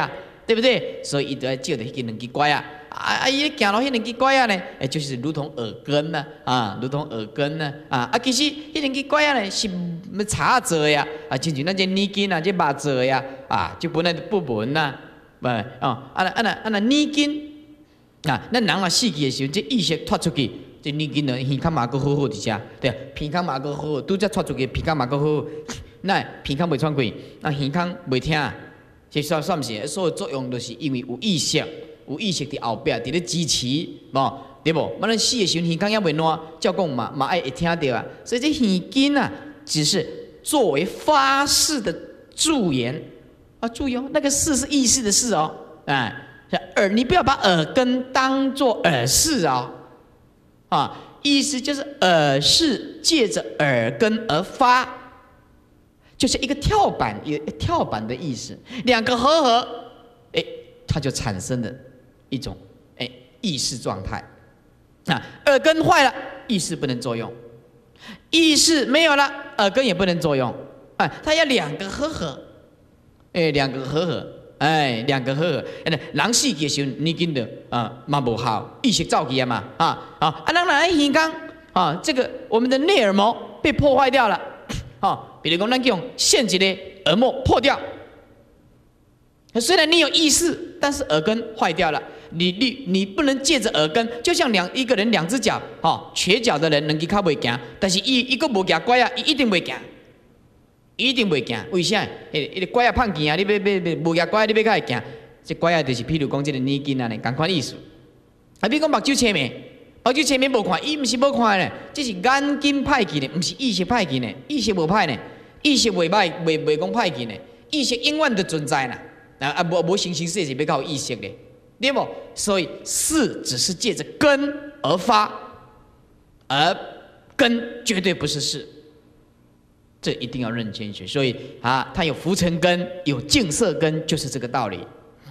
对不对？所以伊就要借着迄个两支拐啊，啊啊，伊行路迄两支拐啊呢，哎，就是如同耳根呢，啊，如同耳根呢，啊啊，其实迄两支拐啊呢是茶做呀，啊，亲像咱这泥筋啊，这肉做呀，啊，就本来不闻呐，不哦，啊那啊那啊那泥筋啊，咱人啊死去的时候，这意识脱出去。这泥筋呢，耳孔嘛阁好好伫遮，对，鼻孔嘛阁好好，拄则脱出去，鼻孔嘛阁好好，那鼻孔袂喘气，那耳孔袂听，这算算是所有作用，就是因为有意识，有意识伫后壁伫咧支持，无对无？咱死的时候耳孔也袂烂，照讲嘛嘛爱会听到啊，所以这耳筋啊，只是作为发誓的助言啊，注意哦，那个誓是意识的誓哦，哎，耳你不要把耳根当作耳饰哦。啊，意思就是耳是借着耳根而发，就是一个跳板，一个跳板的意思。两个合合，哎，它就产生了一种哎意识状态。啊，耳根坏了，意识不能作用；意识没有了，耳根也不能作用。哎，它要两个合合，哎，两个合合。哎，两个好，人死去的时候，你跟着啊嘛不好，意识走去啊嘛，啊啊啊，人来耳根啊，这个我们的内耳膜被破坏掉了，啊，比如讲咱用陷阱的耳膜破掉，虽然你有意识，但是耳根坏掉了，你你你不能借着耳根，就像两一个人两只脚，哦，瘸脚的人能够较袂行，但是伊一个无夹拐啊，伊一定袂行。一定袂行，为啥？诶，迄个拐啊胖见啊，你要要要无夹拐，你要较会行。这拐啊，就是譬如讲，这个眼睛啊，呢，同款意思。啊，比如讲目睭青面，目睭青面无看，伊毋是无看呢，这是眼睛歹去呢，毋是意识歹去呢，意识无歹呢，意识袂歹，袂袂讲歹去呢，意识永远的存在啦。啊啊，无无形形式是要靠意识的，对不？所以事只是借着根而发，而根绝对不是事。这一定要认清楚，所以啊，它有浮尘根，有净色根，就是这个道理。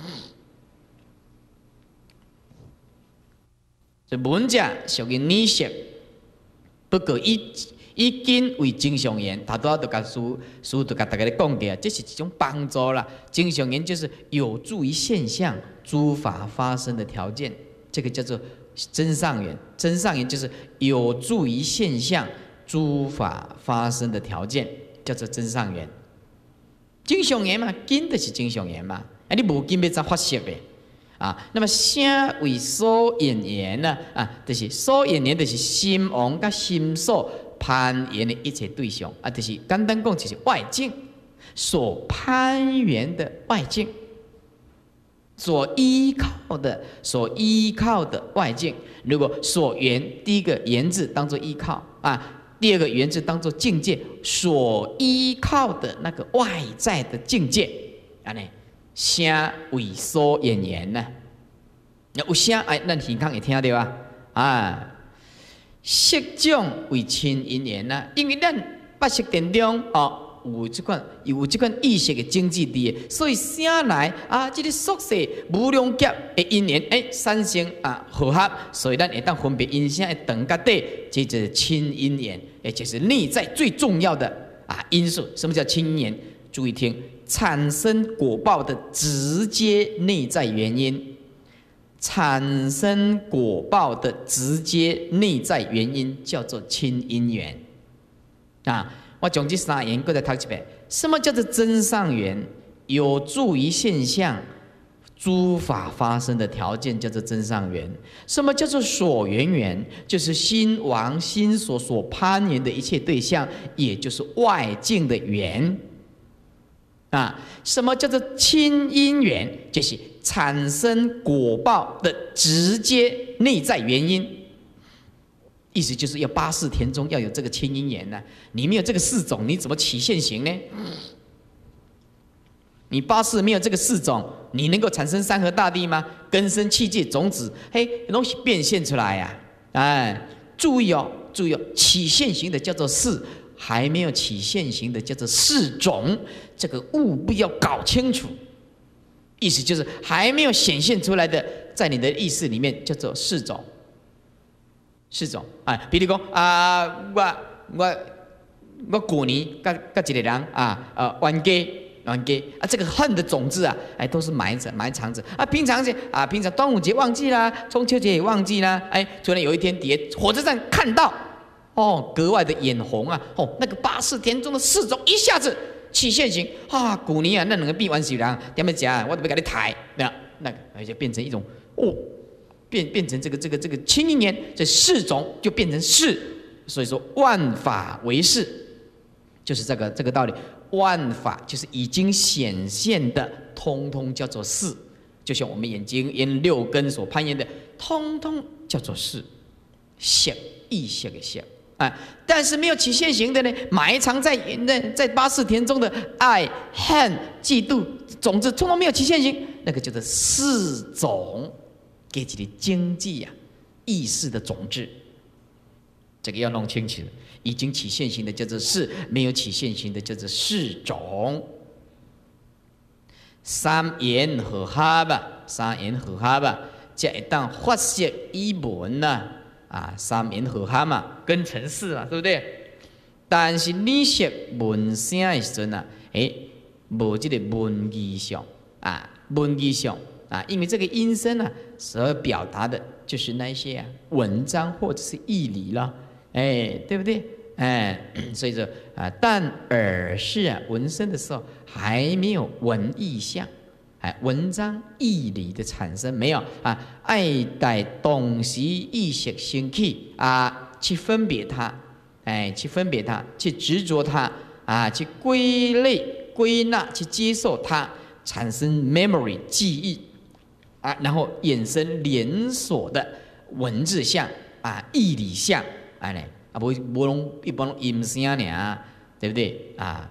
这文者属于泥色，不过以以根为正常言，他都要都甲师师都甲大家咧讲过，这是一种帮助啦。正常言就是有助于现象诸法发生的条件，这个叫做真上缘。真上缘就是有助于现象。诸法发生的条件叫做真上缘，正常缘嘛，根就是正常缘嘛。啊，你无根要怎发色的啊？那么啥为所缘缘呢？啊，就是所缘缘，就是心王甲心所攀缘的一切对象啊，就是简单讲就是外境所攀缘的外境，所依靠的所依靠的外境。如果所缘，第一个缘字当作依靠啊。第二个缘字当作境界，所依靠的那个外在的境界，安尼，啥为所缘缘呢？那有啥哎，咱耳孔会听到啊？啊，色种为亲因缘呐，因为咱八识电中哦。有这款有这款意识的经济伫的，所以啥来啊？这个宿舍无量劫的因缘，哎，产生啊和合，所以咱会当分别因啥的长甲短，这就是亲因缘，也就是内在最重要的啊因素。什么叫亲因缘？注意听，产生果报的直接内在原因，产生果报的直接内在原因叫做亲因缘啊。我将这三缘搁再读一遍。什么叫做真上缘？有助于现象诸法发生的条件叫做真上缘。什么叫做所缘缘？就是心王心所所攀缘的一切对象，也就是外境的缘啊。什么叫做亲因缘？就是产生果报的直接内在原因。意思就是要八识田中要有这个亲因缘呢，你没有这个四种，你怎么起现行呢？你八识没有这个四种，你能够产生山河大地吗？根生器界种子，嘿，东西变现出来呀、啊！哎，注意哦，注意哦，起现行的叫做识，还没有起现行的叫做识种，这个务必要搞清楚。意思就是还没有显现出来的，在你的意识里面叫做识种。四种，哎，比如讲啊，我我我过年甲甲一个人啊，呃冤家还给啊，这个恨的种子啊，哎，都是埋着埋藏着啊。平常节啊，平常端午节忘记啦，中秋节也忘记啦，哎，突然有一天底下火车站看到，哦，格外的眼红啊，哦，那个八世田中的世种一下子起现行啊，古尼啊，那两个臂弯小人，点么讲，我都没给你抬，那那个就变成一种哦，变变成这个这个这个清一年，这世种就变成世，所以说万法为世，就是这个这个道理。万法就是已经显现的，通通叫做事，就像我们眼睛沿六根所攀岩的，通通叫做事，色意色的色啊。但是没有起现行的呢，埋藏在在在八识田中的爱、恨、嫉妒种子，通通没有起现行，那个叫做四种，给自己经济呀、意识的种子，这个要弄清楚。已经起现行的叫做事，没有起现行的叫做事种。三言合合吧，三言合合吧，才会当发色语文呐、啊。啊，三言合合嘛，根成事嘛，对不对？但是你识文声的时阵啊，哎，无这个文义上啊，文义上啊，因为这个音声啊，所表达的就是那些啊文章或者是义理了。哎，对不对？哎，所以说啊，但耳是啊闻声的时候，还没有闻意象，哎，文章义理的产生没有啊？爱戴东西意识兴起啊，去分别它，哎，去分别它，去执着它啊，去归类归纳，去接受它，产生 memory 记忆啊，然后衍生连锁的文字像啊，义理像。哎嘞，啊不不拢一般拢音声尔，对不对啊？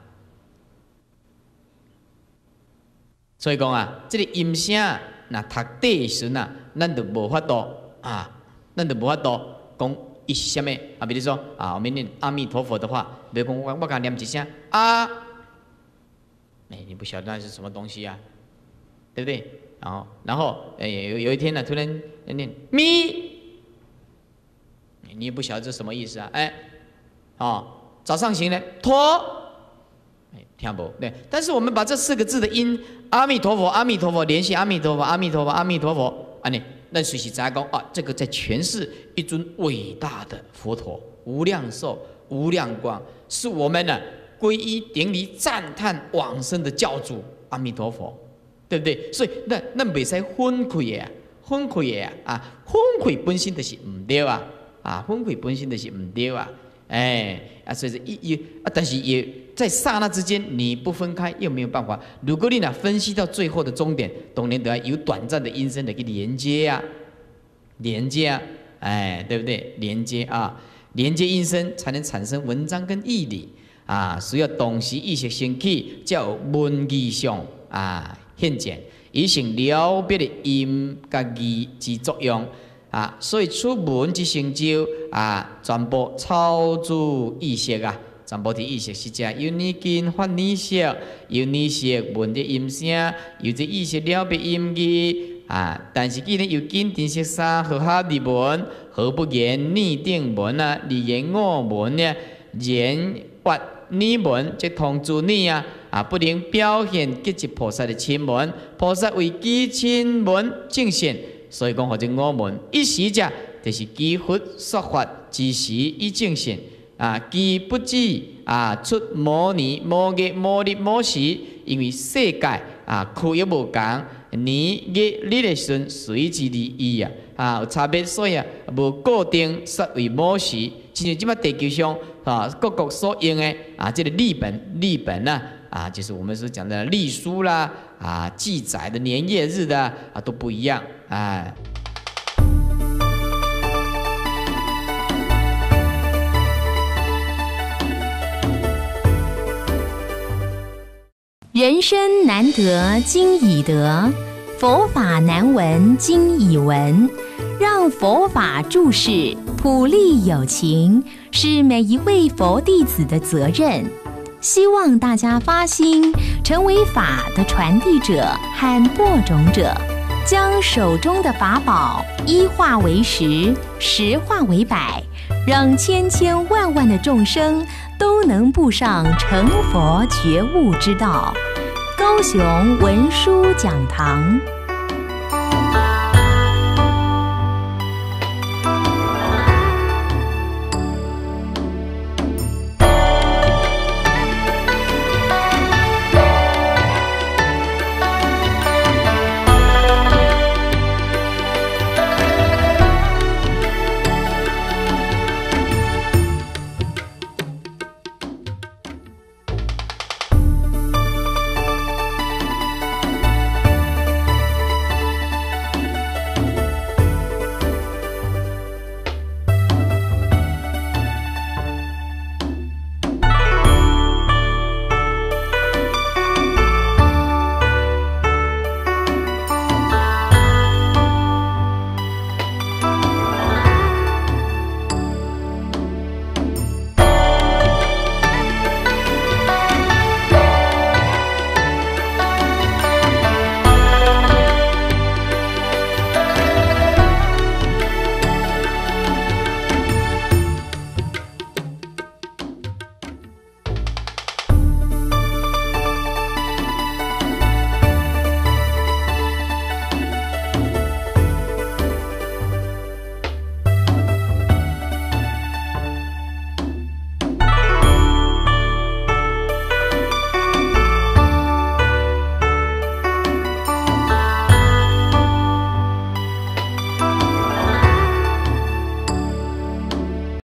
所以讲啊，这个音声那读底时啊，咱就无法度啊，咱就无法度讲一什么啊？比如说啊，我们念阿弥陀佛的话，比如讲我我刚念几声啊，哎，你不晓得那是什么东西啊，对不对？然后然后哎有有一天呢，突然念咪。你也不晓得这什么意思啊？哎，哦，早上醒来，陀，哎，听不对。但是我们把这四个字的音，阿弥陀佛，阿弥陀佛，联系阿弥陀佛，阿弥陀佛，阿弥陀佛，啊，你那随喜杂功啊，这个在诠释一尊伟大的佛陀，无量寿、无量光，是我们呢皈依、顶礼、赞叹往生的教主阿弥陀佛，对不对？所以那那袂使分开的啊，分开的啊，啊，分开本身就是唔对啊。啊，分开本身就是唔对啊，哎啊，所以说一一啊，但是也在刹那之间，你不分开又没有办法。如果你呢分析到最后的终点，当然都要有短暂的音声的去连接啊，连接啊，哎，对不对？连接啊，连接音声才能产生文章跟义理啊，需要同时意识升起，才有文义上啊现现，以成了别的音甲义之作用。啊，所以出文之成就啊，全部超诸意识啊，全部的意识是这有你根发你识，有你识闻的音声，有这意识了别音义啊。但是既然有根定识三合合的文，何不言逆定文啊？你言我文呢？言或你文即同诸你啊啊，不能表现结集菩萨的亲文，菩萨为其亲文正显。所以讲，或者我们一时者，就是基佛说法之时以正显啊，基不知啊出摩尼摩月摩日摩时，因为世界啊区域无共，年月日的时随之而异啊啊有差别，所以啊无固定说为摩时，亲像即摆地球上啊各国所用的啊这个历本历本啊啊，就是我们所讲的历书啦啊记载的年月日的啊都不一样。哎， 人生难得经已得，佛法难闻经已闻。让佛法注释普利有情，是每一位佛弟子的责任。希望大家发心，成为法的传递者和播种者。将手中的法宝一化为十，十化为百，让千千万万的众生都能步上成佛觉悟之道。 高雄文殊讲堂。